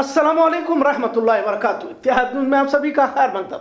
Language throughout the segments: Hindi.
अस्सलामुअलैकुम रहमतुल्लाहि व बरकातुहू। इत्तेहाद में आप सभी का खैर मकदम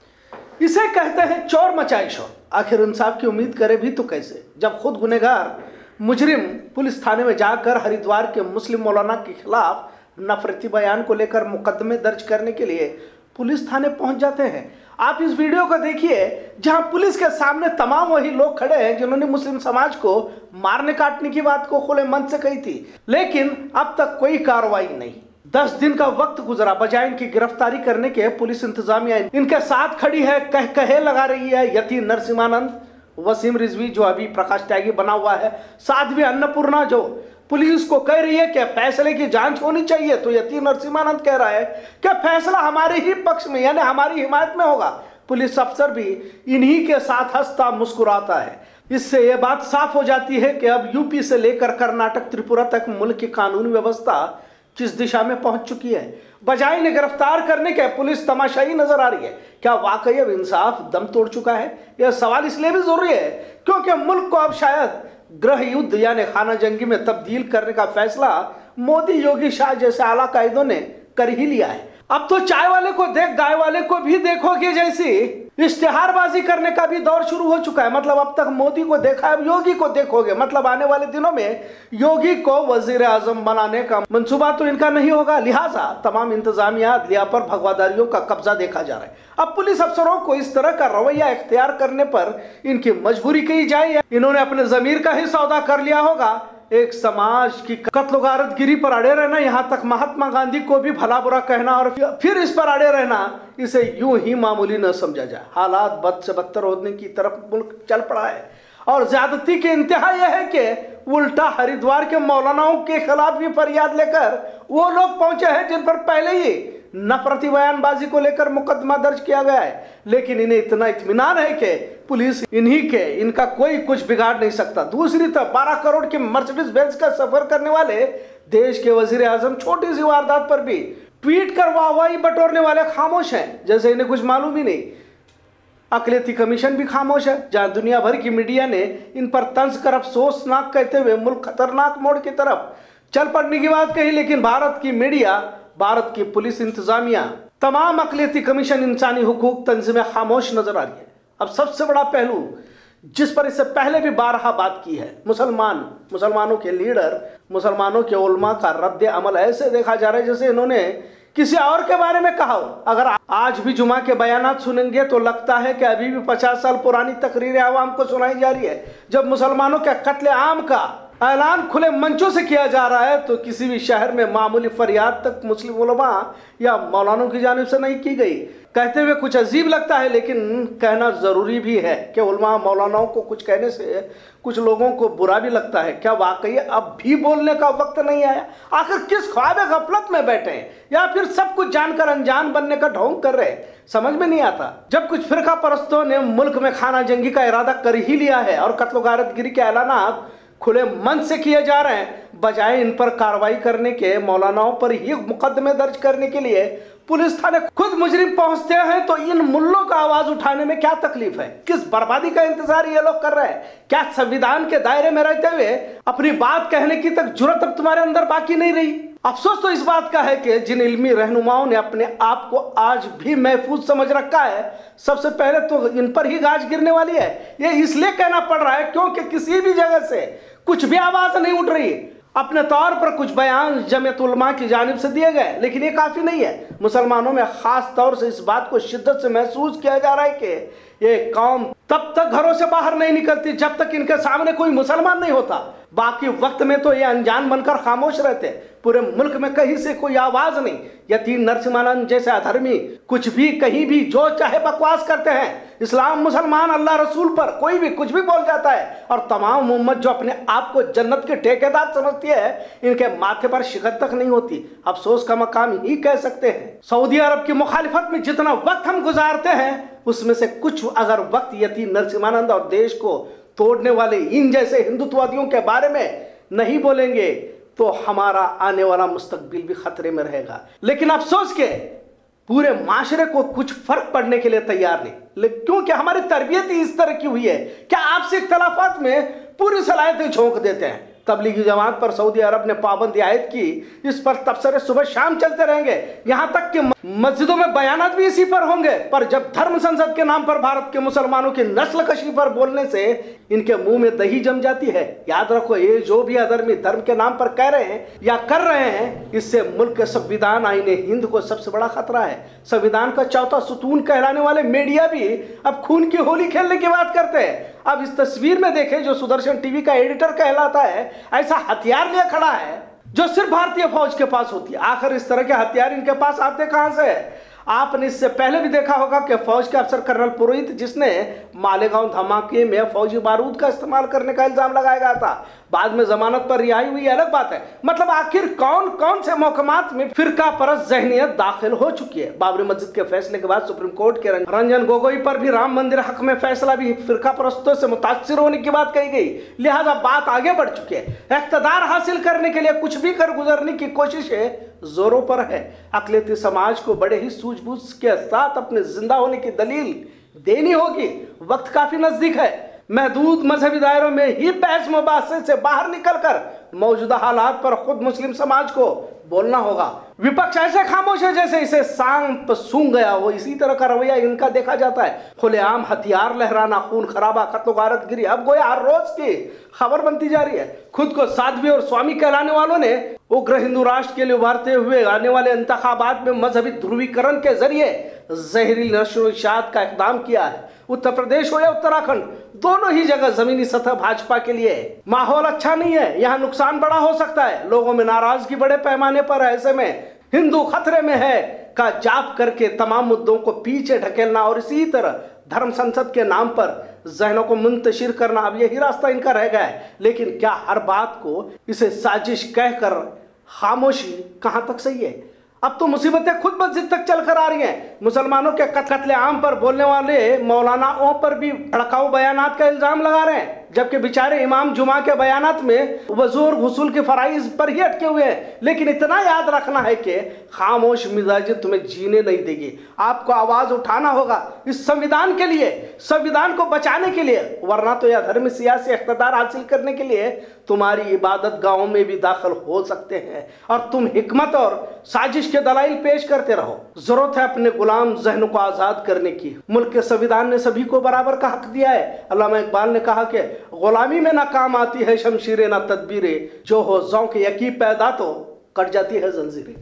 है। इसे कहते हैं चोर मचाए शोर। आखिर इंसाफ की उम्मीद करे भी तो कैसे, जब खुद गुनहगार मुजरिम पुलिस थाने में जाकर हरिद्वार के मुस्लिम मौलाना के खिलाफ नफरती बयान को लेकर मुकदमे दर्ज करने के लिए पुलिस थाने पहुंच जाते हैं। आप इस वीडियो को देखिए जहां पुलिस के सामने तमाम वही लोग खड़े हैं जिन्होंने मुस्लिम समाज को मारने काटने की बात को खुले मन से कही थी, लेकिन अब तक कोई कार्रवाई नहीं। 10 दिन का वक्त गुजरा, बजाय इनकी गिरफ्तारी करने के पुलिस इंतजामिया इनके साथ खड़ी है, कहे लगा रही है। यति नरसिम्हानंद, वसीम रिजवी जो अभी प्रकाश त्यागी बना हुआ है, साध्वी अन्नपूर्णा जो पुलिस को कह रही है कि फैसले की जांच होनी चाहिए, तो यति नरसिम्हानंद कह रहा है कि फैसला हमारे ही पक्ष में यानी हमारी हिमायत में होगा। पुलिस अफसर भी इन्हीं के साथ हंसता मुस्कुराता है। इससे यह बात साफ हो जाती है कि अब यूपी से लेकर कर्नाटक त्रिपुरा तक मुल्क की कानूनी व्यवस्था किस दिशा में पहुंच चुकी है। बजाय इन्हें गिरफ्तार करने के पुलिस तमाशाई नजर आ रही है। क्या वाकई अब इंसाफ दम तोड़ चुका है? यह सवाल इसलिए भी जरूरी है क्योंकि मुल्क को अब शायद गृह युद्ध यानी खाना जंगी में तब्दील करने का फैसला मोदी, योगी, शाह जैसे आला कायदों ने कर ही लिया है। अब तो चाय वाले को देख गाय वाले को भी देखोगे जैसी इश्तिहारबाजी करने का भी दौर शुरू हो चुका है। मतलब अब तक मोदी को देखा, अब योगी को देखोगे। मतलब आने वाले दिनों में योगी को वजीर आजम बनाने का मंसूबा तो इनका नहीं होगा। लिहाजा तमाम इंतजामिया अदलिया पर भगवादारियों का कब्जा देखा जा रहा है। अब पुलिस अफसरों को इस तरह का रवैया इख्तियार करने पर इनकी मजबूरी कही जाए। इन्होंने अपने जमीर का ही सौदा कर लिया होगा। एक समाज की कत्ल गारतगिरी पर अड़े रहना, यहाँ तक महात्मा गांधी को भी भला बुरा कहना और फिर इस पर अड़े रहना, इसे यूं ही मामूली न समझा जाए। हालात बद से बदतर होने की तरफ मुल्क चल पड़ा है और ज्यादती की इंतहा यह है कि उल्टा हरिद्वार के मौलानाओं के खिलाफ भी फरियाद लेकर वो लोग पहुंचे हैं जिन पर पहले ही नफरती बयानबाजी को लेकर मुकदमा दर्ज किया गया है। लेकिन इन्हें इतना इत्मीनान है कि पुलिस इनका कोई कुछ बिगाड़ नहीं सकता। दूसरी तरफ 12 करोड़ के मर्सिडीज बेंज का सफर करने वाले देश के वजीर आजम छोटी सी वारदात पर भी ट्वीट कर वाहवाही बटोरने वाले खामोश हैं, जैसे इन्हें कुछ मालूम ही नहीं। अकलियती कमीशन भी खामोश है, जहां दुनिया भर की मीडिया ने इन पर तंज कर अफसोसनाक कहते हुए मुल्क खतरनाक मोड़ की तरफ चल पड़ने की बात कही। लेकिन भारत की मीडिया, भारत की पुलिस इंतजामिया, तमाम अकलियती कमीशन, इंसानी हुकूक तंजीमें खामोश नजर आ रही है। अब सबसे बड़ा पहलू जिस पर इससे पहले भी बारहा बात की है, मुसलमानों के लीडर, मुसलमानों के उलमा का रद्द अमल ऐसे देखा जा रहा है जैसे इन्होंने किसी और के बारे में कहा हो। अगर आज भी जुमा के बयानात सुनेंगे तो लगता है कि अभी भी 50 साल पुरानी तकरीरें आवाम को सुनाई जा रही है। जब मुसलमानों के कत्ले आम का ऐलान खुले मंचों से किया जा रहा है तो किसी भी शहर में मामूली फरियाद तक मुस्लिम उलमा या मौलानों की जानिब से नहीं की गई। कहते हुए कुछ अजीब लगता है, लेकिन कहना जरूरी भी है कि उलमा मौलानाओं को कुछ कहने से कुछ लोगों को बुरा भी लगता है। क्या वाकई अब भी बोलने का वक्त नहीं आया? आखिर किस ख्वाब गफलत में बैठे हैं या फिर सब कुछ जानकर अनजान बनने का ढोंग कर रहे हैं, समझ में नहीं आता। जब कुछ फिरका परस्तों ने मुल्क में खाना जंगी का इरादा कर ही लिया है और कत्ल गारतगिरी के ऐलानात खुले मन से किए जा रहे हैं, बजाय इन पर कार्रवाई करने के मौलानाओं पर ही मुकदमे दर्ज करने के लिए पुलिस थाने खुद मुजरिम पहुंचते हैं, तो इन मुल्लों का आवाज उठाने में क्या तकलीफ है? किस बर्बादी का इंतजार ये लोग कर रहे हैं? क्या संविधान के दायरे में रहते हुए अपनी बात कहने की तक जुर्रत अब तुम्हारे अंदर बाकी नहीं रही? अफसोस तो इस बात का है कि जिन इल्मी रहनुमाओं ने अपने आप को आज भी महफूज समझ रखा है, सबसे पहले तो इन पर ही गाज गिरने वाली है। ये इसलिए कहना पड़ रहा है क्योंकि किसी भी जगह से कुछ भी आवाज नहीं उठ रही। अपने तौर पर कुछ बयान जमीयत उलमा की जानिब से दिए गए, लेकिन ये काफी नहीं है। मुसलमानों में खास तौर से इस बात को शिद्दत से महसूस किया जा रहा है कि ये कौम तब तक घरों से बाहर नहीं निकलती जब तक इनके सामने कोई मुसलमान नहीं होता। बाकी वक्त में तो ये अनजान बनकर खामोश रहते। पूरे मुल्क में कहीं से कोई आवाज नहीं। यति नरसिम्हानंद जैसे अधर्मी कुछ भी कहीं भी जो चाहे बकवास करते हैं। इस्लाम, मुसलमान, अल्लाह रसूल पर कोई भी कुछ भी बोल जाता है और तमाम उम्मत जो अपने आप को जन्नत के ठेकेदार समझती है, इनके माथे पर शिकत तक नहीं होती। अफसोस का मकाम ही कह सकते हैं। सऊदी अरब की मुखालिफत में जितना वक्त हम गुजारते हैं, उसमें से कुछ अगर वक्त यति नरसिम्हानंद और देश को तोड़ने वाले इन जैसे हिंदुत्ववादियों के बारे में नहीं बोलेंगे तो हमारा आने वाला मुस्तकबिल भी खतरे में रहेगा। लेकिन अफसोस के पूरे माशरे को कुछ फर्क पड़ने के लिए तैयार नहीं, क्योंकि हमारी तरबियत ही इस तरह की हुई है। क्या आपसे इख्तलाफात में पूरी सलाहियत झोंक देते हैं। तबलीगी जमात पर सऊदी अरब ने पाबंदी आयद की, इस पर तबसरे सुबह शाम चलते रहेंगे, यहां तक कि मस्जिदों में बयानात भी इसी पर होंगे। पर जब धर्म संसद के नाम पर भारत के मुसलमानों की नस्ल कशी पर बोलने से इनके मुंह में दही जम जाती है। याद रखो, ये जो भी अधर्मी धर्म के नाम पर कह रहे हैं या कर रहे हैं, इससे मुल्क के संविधान आईने हिंद को सबसे बड़ा खतरा है। संविधान का चौथा सुतून कहलाने वाले मीडिया भी अब खून की होली खेलने की बात करते हैं। अब इस तस्वीर में देखें, जो सुदर्शन टीवी का एडिटर कहलाता है, ऐसा हथियार लिए खड़ा है जो सिर्फ भारतीय फौज के पास होती है। आखिर इस तरह के हथियार इनके पास आते कहां से है? आपने इससे पहले भी देखा होगा कि फौज के अफसर कर्नल पुरोहित, जिसने मालेगांव धमाके में फौजी बारूद का इस्तेमाल करने का इल्जाम लगाया गया था, बाद में जमानत पर रिहाई हुई, अलग बात है। मतलब आखिर कौन कौन से महकमात में फिरका परस्त जहनियत दाखिल हो चुकी है। बाबरी मस्जिद के फैसले के बाद सुप्रीम कोर्ट के रंजन गोगोई पर भी राम मंदिर हक में फैसला भी फिरका परस्तों से मुतासिर होने की बात कही गई, लिहाजा बात आगे बढ़ चुकी है। इख्तिदार हासिल करने के लिए कुछ भी कर गुजरने की कोशिशें जोरों पर है। अक़लियती समाज को बड़े ही सूझबूझ के साथ अपने जिंदा होने की दलील देनी होगी। वक्त काफी नजदीक है। महदूद मजहबी दायरों में ही बहस मुबासे से बाहर निकलकर मौजूदा हालात पर खुद मुस्लिम समाज को बोलना होगा। विपक्ष ऐसे खामोश है जैसे इसे सांप सूंघ गया हो। इसी तरह का रवैया इनका देखा जाता है। खुलेआम हथियार लहराना, खून खराबा, कत्ल गारत गिरी अब गोया हर रोज की खबर बनती जा रही है। खुद को साध्वी और स्वामी कहलाने वालों ने उग्र हिंदू राष्ट्र के लिए उभारते हुए आने वाले इंतखाबात में मजहबी ध्रुवीकरण के जरिए जहरीली नशो इशात का इक़दाम किया है। उत्तर प्रदेश हो या उत्तराखंड, दोनों ही जगह जमीनी सतह भाजपा के लिए माहौल अच्छा नहीं है। यहाँ नुकसान बड़ा हो सकता है, लोगों में नाराजगी बड़े पैमाने पर है। ऐसे में हिंदू खतरे में है का जाप करके तमाम मुद्दों को पीछे ढकेलना और इसी तरह धर्म संसद के नाम पर जहनों को मुंतशिर करना, अब यही रास्ता इनका रह गया है। लेकिन क्या हर बात को इसे साजिश कहकर खामोशी कहां तक सही है? अब तो मुसीबतें खुद मस्जिद तक चलकर आ रही हैं। मुसलमानों के कत्ले आम पर बोलने वाले मौलानाओं पर भी भड़काऊ बयानात का इल्जाम लगा रहे हैं, जबकि बेचारे इमाम जुमा के बयानात में वज़ू और गुस्ल के फराइज पर ही अटके हुए हैं। लेकिन इतना याद रखना है कि खामोश मिजाज तुम्हें जीने नहीं देगी। आपको आवाज उठाना होगा इस संविधान के लिए, संविधान को बचाने के लिए, वरना तो यह धर्म सियासी इख्तिदार हासिल करने के लिए तुम्हारी इबादत गाहों में भी दाखिल हो सकते हैं और तुम हिकमत और साजिश के दलाइल पेश करते रहो। जरूरत है अपने गुलाम जहनों को आजाद करने की। मुल्क के संविधान ने सभी को बराबर का हक दिया है। अल्लामा इकबाल ने कहा कि गुलामी में ना काम आती है शमशीरें ना तदबीरें, जो हो ज़ौक़ यकीन पैदा तो कट जाती है जंजीरें।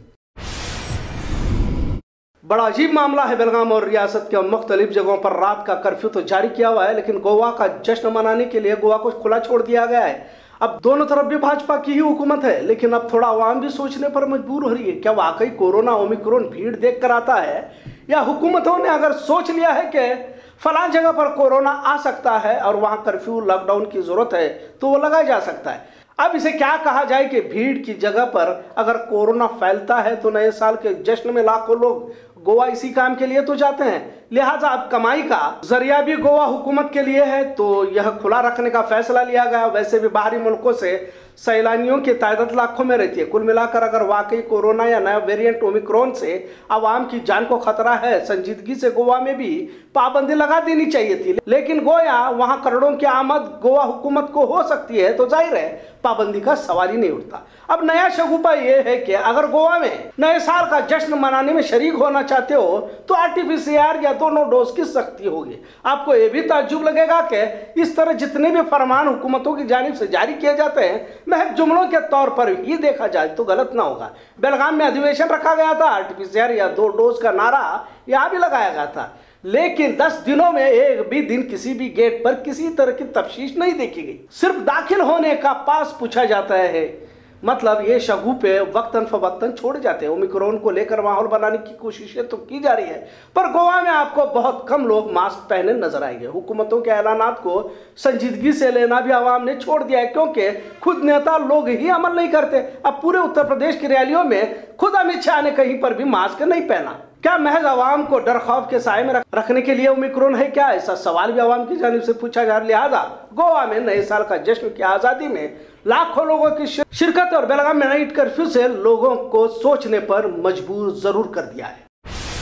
बड़ा अजीब मामला है। बेलगाम और रियासत के मुख्तलिफ जगहों पर रात का कर्फ्यू तो जारी किया हुआ है, लेकिन गोवा का जश्न मनाने के लिए गोवा को खुला छोड़ दिया गया है। अब दोनों तरफ भी भाजपा की ही हुकूमत है, लेकिन अब थोड़ा आवाम भी सोचने पर मजबूर हो रही है, क्या वाकई कोरोना ओमिक्रॉन भीड़ देख कर आता है, या हुकूमतों ने अगर सोच लिया है कि फलां जगह पर कोरोना आ सकता है और वहां कर्फ्यू लॉकडाउन की जरूरत है तो वो लगाया जा सकता है। अब इसे क्या कहा जाए कि भीड़ की जगह पर अगर कोरोना फैलता है तो नए साल के जश्न में लाखों लोग गोवा इसी काम के लिए तो जाते हैं, लिहाजा अब कमाई का जरिया भी गोवा हुकूमत के लिए है, तो यह खुला रखने का फैसला लिया गया। वैसे भी बाहरी मुल्कों से सैलानियों की तादाद लाखों में रहती है। कुल मिलाकर अगर वाकई कोरोना या नया वेरिएंट ओमिक्रॉन से आवाम की जान को खतरा है, संजीदगी से गोवा में भी पाबंदी लगा देनी चाहिए थी, लेकिन गोया वहां करोड़ों की आमद गोवा हुकूमत को हो सकती है, तो जाहिर है पाबंदी का सवाल ही नहीं उठता। अब नया शगुफा यह है कि अगर गोवा में नए साल का जश्न मनाने में शरीक होना चाहते हो तो RT-PCR या दोनों डोज की सख्ती होगी। आपको यह भी ताज्जुब लगेगा कि इस तरह जितने भी फरमान हुकूमतों की जानिब से जारी किए जाते हैं महज जुमलों के तौर पर ही देखा जाए तो गलत ना होगा। बेलगाम में अधिवेशन रखा गया था, RT-PCR या 2 डोज का नारा यहाँ भी लगाया गया था, लेकिन 10 दिनों में एक भी दिन किसी भी गेट पर किसी तरह की तफ्तीश नहीं देखी गई। सिर्फ दाखिल होने का पास पूछा जाता है। मतलब ये शगुफे वक्तन फवक्तन छोड़ जाते हैं। ओमिक्रॉन को लेकर माहौल बनाने की कोशिशें तो की जा रही है, पर गोवा में आपको बहुत कम लोग मास्क पहने नजर आएंगे। हुकूमतों के ऐलानात को संजीदगी से लेना भी आवाम ने छोड़ दिया है, क्योंकि खुद नेता लोग ही अमल नहीं करते। अब पूरे उत्तर प्रदेश की रैलियों में खुद अमित शाह ने कहीं पर भी मास्क नहीं पहना। क्या महज आवाम को डर खौफ के साए में रखने के लिए ओमिक्रॉन है क्या? ऐसा सवाल भी आवाम की जानिब से पूछा जा रहा है। लिहाजा गोवा में नए साल का जश्न की आज़ादी में लाखों लोगों की शिरकत और बेलगाम में नाइट कर्फ्यू से लोगों को सोचने पर मजबूर जरूर कर दिया है।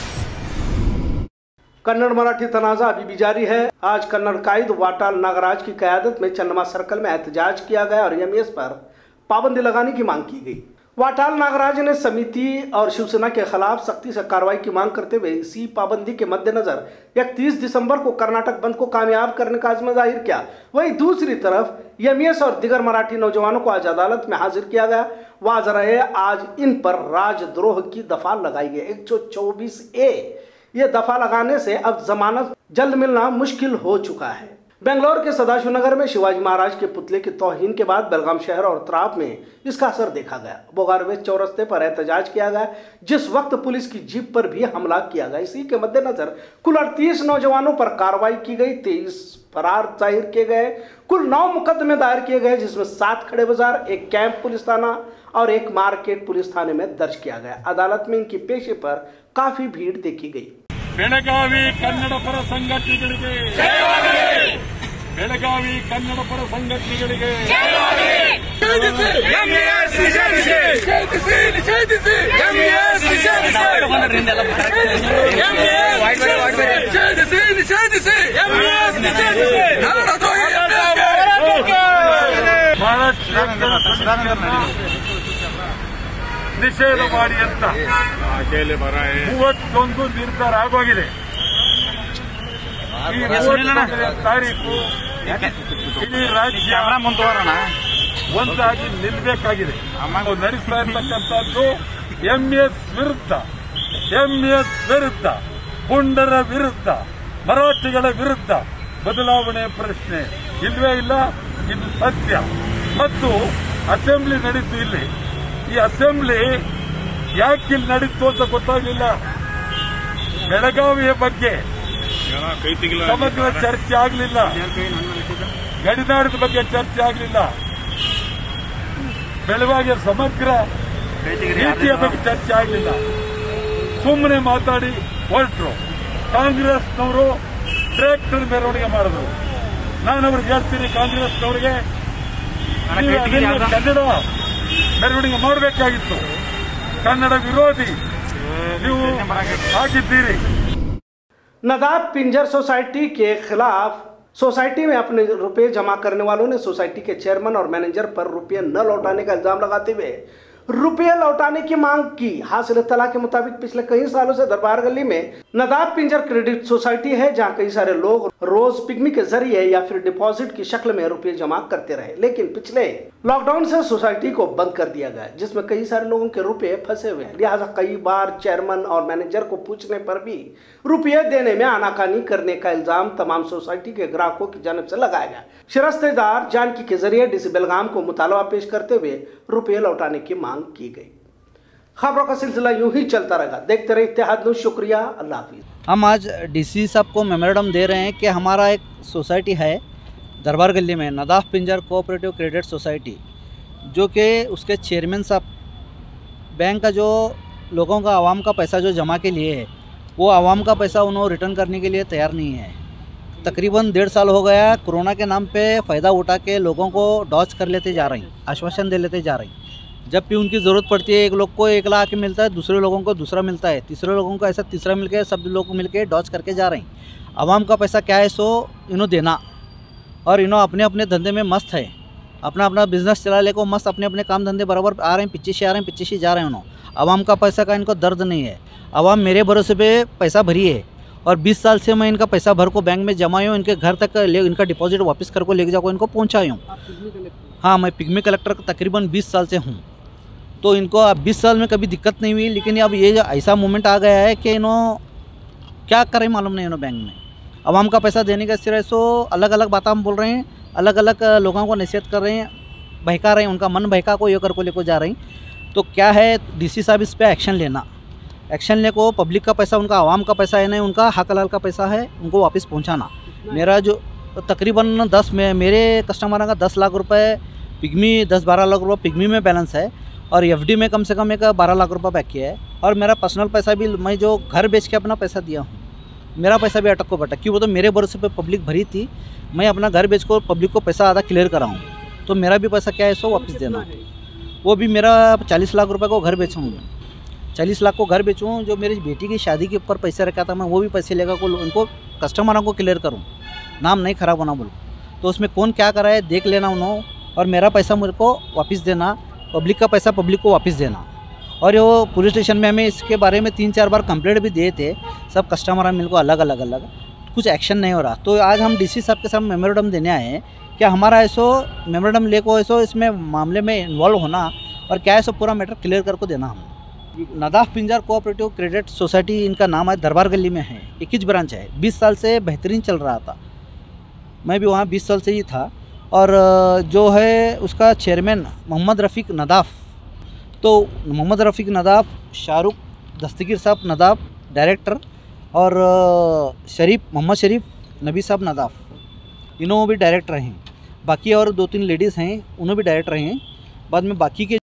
कन्नड़ मराठी तनाज़ा अभी भी जारी है। आज कन्नड़ कायद वाटाल नागराज की क़यादत में चन्नमा सर्कल में एहतजाज किया गया और एमईएस पर पाबंदी लगाने की मांग की गई। वाटाल नागराज ने समिति और शिवसेना के खिलाफ सख्ती से कार्रवाई की मांग करते हुए इसी पाबंदी के मद्देनजर 31 दिसंबर को कर्नाटक बंद को कामयाब करने का अज़्म जाहिर किया। वहीं दूसरी तरफ एमईएस और दिगर मराठी नौजवानों को आज अदालत में हाजिर किया गया। वाज़ रहे आज इन पर राजद्रोह की दफा लगाई गई 124A। ये दफा लगाने से अब जमानत जल्द मिलना मुश्किल हो चुका है। बेंगलोर के सदाशिवनगर में शिवाजी महाराज के पुतले की तौहीन के बाद बेलगाम शहर और त्राप में इसका असर देखा गया। बोगारवेज चौरस्ते पर एहतजाज किया गया, जिस वक्त पुलिस की जीप पर भी हमला किया गया। इसी के मद्देनजर कुल 38 नौजवानों पर कार्रवाई की गई, 23 फरार जाहिर किए गए। कुल 9 मुकदमे दायर किए गए, जिसमें 7 खड़े बाजार, 1 कैंप पुलिस थाना और 1 मार्केट पुलिस थाने में दर्ज किया गया। अदालत में इनकी पेशी पर काफी भीड़ देखी गई। ಬೆಳಗಾವಿ ಕನ್ನಡ ಪರ ಸಂಘಟನೆಗಳಿಗೆ ಬೆಳಗಾವಿ ಕನ್ನಡ ಪರ ಸಂಘಟನೆಗಳಿಗೆ ನಿಷೇಧ ಮಾಡಿ ಅಂತ 31 ನಿರ್ಧಾರ ಆಗೋಗಿದೆ। ಈ 31ನೇ ತಾರೀಕು ಇಡೀ ರಾಜ್ಯ ಒಂದಾಗಿ ನಿಲ್ಲಬೇಕಾಗಿದೆ। ನಡೆಸ್ತಾ ಇರ್ತಕ್ಕಂಥದ್ದು ಎಂಎಸ್ ವಿರುದ್ಧ ಪುಂಡರ ವಿರುದ್ಧ ಮರಾಠಿಗಳ ವಿರುದ್ಧ ಬದಲಾವಣೆ ಪ್ರಶ್ನೆ ಇಲ್ವೇ ಇಲ್ಲ, ಇದು ಸತ್ಯ। ಮತ್ತು ಅಸೆಂಬ್ಲಿ ನಡೀತು ಇಲ್ಲಿ, ಈ ಅಸೆಂಬ್ಲಿ ಯಾಕಿಲ್ಲಿ ನಡೀತು ಅಂತ ಗೊತ್ತಾಗಲಿಲ್ಲ। ಬೆಳಗಾವಿಯ ಬಗ್ಗೆ ಸಮಗ್ರ ಚರ್ಚೆ ಆಗಲಿಲ್ಲ, ಗಡಿನಾಡದ ಬಗ್ಗೆ ಚರ್ಚೆ ಆಗಲಿಲ್ಲ, ಬೆಳಗಾವಿಯ ಸಮಗ್ರ ನೀತಿಯ ಬಗ್ಗೆ ಚರ್ಚೆ ಆಗಲಿಲ್ಲ। ಸುಮ್ಮನೆ ಮಾತಾಡಿ ಹೊರಟರು। ಕಾಂಗ್ರೆಸ್ನವರು ಟ್ರ್ಯಾಕ್ಟರ್ ಮೆರವಣಿಗೆ ಮಾಡಿದ್ರು। ನಾನು ಅವ್ರಿಗೆ ಹೇಳ್ತೀನಿ, ಕಾಂಗ್ರೆಸ್ನವರಿಗೆ ಕನ್ನಡ ಮೆರವಣಿಗೆ ಮಾಡಬೇಕಾಗಿತ್ತು, ಕನ್ನಡ ವಿರೋಧಿ ನೀವು ಆಗಿದ್ದೀರಿ। नदाब पिंजर सोसाइटी के खिलाफ सोसाइटी में अपने रुपए जमा करने वालों ने सोसाइटी के चेयरमैन और मैनेजर पर रुपये न लौटाने का इल्जाम लगाते हुए रुपये लौटाने की मांग की। हासिल इत्तला के मुताबिक पिछले कई सालों से दरबार गली में नदाब पिंजर क्रेडिट सोसाइटी है, जहां कई सारे लोग रोज पिग्मी के जरिए या फिर डिपॉजिट की शक्ल में रुपये जमा करते रहे। लेकिन पिछले लॉकडाउन से सोसाइटी को बंद कर दिया गया, जिसमें कई सारे लोगों के रुपये फंसे हुए हैं। लिहाजा कई बार चेयरमैन और मैनेजर को पूछने पर भी रुपये देने में आनाकानी करने का इल्जाम तमाम सोसाइटी के ग्राहकों की जानब से लगाया गया। शिरस्तेदार जानकी के जरिए डीसी बेलगाम को मुतालबा पेश करते हुए रुपये लौटाने की मांग की गई। खबरों का सिलसिला यूं ही चलता रहेगा। देखते रहे इत्तेहाद न्यूज़। शुक्रिया, अल्लाह हाफिज़। हम आज डीसी साहब को मेमोरेंडम दे रहे हैं कि हमारा एक सोसाइटी है दरबार गली में, Nadaf Pinjar cooperative credit society, जो कि उसके चेयरमैन साहब बैंक का जो लोगों का आवाम का पैसा जो जमा के लिए है, वो आवाम का पैसा उन्होंने रिटर्न करने के लिए तैयार नहीं है। तकरीबन 1.5 साल हो गया, कोरोना के नाम पे फ़ायदा उठा के लोगों को डॉच कर लेते जा रही, आश्वासन दे लेते जा रही। जब भी उनकी ज़रूरत पड़ती है, एक लोग को 1 लाख मिलता है, दूसरे लोगों को दूसरा मिलता है, तीसरे लोगों को ऐसा तीसरा मिल के सब लोग मिल के डॉच करके जा रहे हैं। आवाम का पैसा क्या है सो इन्हों देना, और इन्हों अपने अपने धंधे में मस्त है, अपना अपना बिजनेस चला ले को मस्त अपने अपने काम धंधे बराबर आ रहे हैं, पीछे से आ रहे हैं, पीछे से जा रहे हैं। उन्होंने आवाम का पैसा का इनको दर्द नहीं है। आवाम मेरे भरोसे पे पैसा भरी है, और 20 साल से मैं इनका पैसा भर को बैंक में जमा हूँ, इनके घर तक इनका डिपॉजिट वापस कर को लेके जाकर इनको पहुँचाई हूँ। हाँ, मैं पिग्मी कलेक्टर तकरीबन 20 साल से हूँ, तो इनको अब 20 साल में कभी दिक्कत नहीं हुई। लेकिन अब ये ऐसा मोमेंट आ गया है कि इन्हों क्या करें मालूम नहीं। इन्हों बैंक में आवाम का पैसा देने का सिरे सो अलग अलग बातें हम बोल रहे हैं, अलग अलग लोगों को नसीहत कर रहे हैं, बहका रहे हैं, उनका मन बहका को ये कर को लेकर जा रही। तो क्या है, डीसी साहब इस पर एक्शन लेना, एक्शन ले को पब्लिक का पैसा, उनका आवाम का पैसा है नहीं, उनका हक हलाल का पैसा है, उनको वापस पहुंचाना। मेरा जो तकरीबन मेरे कस्टमर का 10 लाख रुपए पिग्मी, 10-12 लाख रुपये पिग्मी में बैलेंस है, और एफडी में कम से कम एक 12 लाख रुपये बाकी है। और मेरा पर्सनल पैसा भी, मैं जो घर बेच के अपना पैसा दिया हूँ, मेरा पैसा भी अटक को बटा, क्यों वो तो मेरे भरोसे पे पब्लिक भरी थी, मैं अपना घर बेच को पब्लिक को पैसा आधा क्लियर कराऊँ, तो मेरा भी पैसा क्या है सो वापस देना। वो भी मेरा 40 लाख रुपये को घर बेचूँ, 40 लाख को घर बेचूँ। जो मेरी बेटी की शादी के ऊपर पैसे रखा था मैं, वो भी पैसे लेकर को उनको कस्टमरों को क्लियर करूँ, नाम नहीं ख़राब होना बोलो। तो उसमें कौन क्या करा है देख लेना उन्होंने, और मेरा पैसा मेरे को वापस देना, पब्लिक का पैसा पब्लिक को वापस देना। और वो पुलिस स्टेशन में हमें इसके बारे में 3-4 बार कंप्लेंट भी दिए थे, सब कस्टमर मिल को अलग, कुछ एक्शन नहीं हो रहा। तो आज हम डीसी साहब के साथ मेमोरेंडम देने आए हैं कि हमारा ऐसो मेमोरेंडम ले को ऐसो इसमें मामले में इन्वॉल्व होना और क्या ऐसो पूरा मैटर क्लियर करके देना हम। Nadaf Pinjar cooperative credit society इनका नाम है, दरबार गली में है, 21 ब्रांच है। 20 साल से बेहतरीन चल रहा था, मैं भी वहाँ 20 साल से ही था। और जो है उसका चेयरमैन मोहम्मद रफ़ीक नदाफ, तो मोहम्मद रफ़ीक नदाफ, शाहरुख दस्तगीर साहब नदाफ डायरेक्टर, और मोहम्मद शरीफ नबी साहब नदाफ, इन्होंने भी डायरेक्टर हैं। बाकी और 2-3 लेडीज़ हैं, उन्होंने भी डायरेक्टर हैं। बाद में बाकी के